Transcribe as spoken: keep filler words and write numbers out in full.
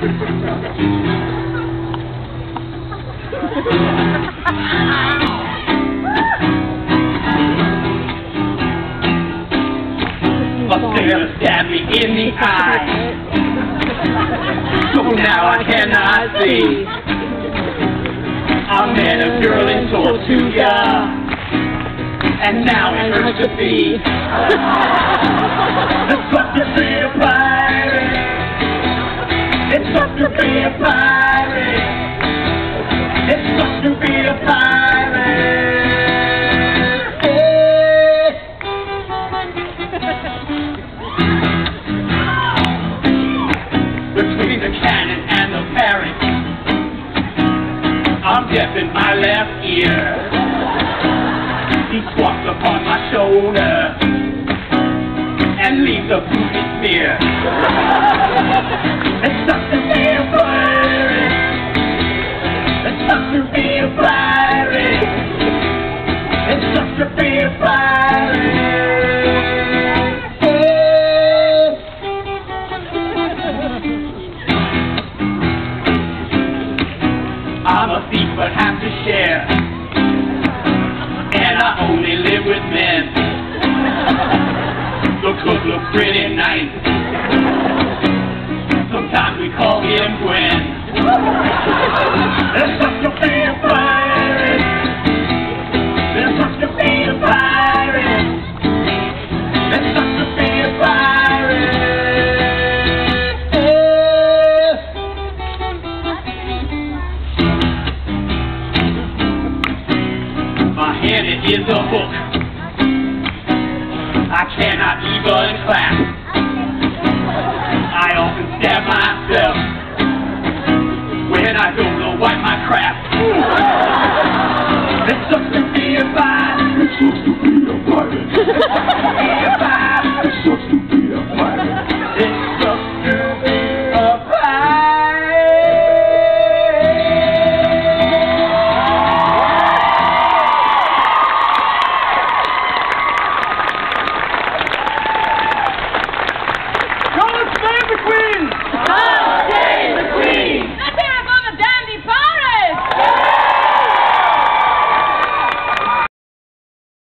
A sailor stabbed me in the eye, so now I cannot see. I met a girl in Tortuga, and now it hurts to be. It sucks to be a pirate. It sucks to be a pirate. It sucks to be a pirate. Between the cannon and the parrot, I'm deaf in my left ear. He squats upon my shoulder and leaves a booty smear. It sucks to be a pirate. It sucks to be a pirate. It sucks to be a pirate. I'm a thief but have to share, and I only live with men. The cook looks pretty nice. Sometimes we call him Gwen. There's such to be a pirate. There's such to be a pirate. There's such to be a pirate. My head is a hook. I cannot even clap. I often stab myself when I don't know wipe my crap. It sucks to be a pirate. It sucks to be a pirate.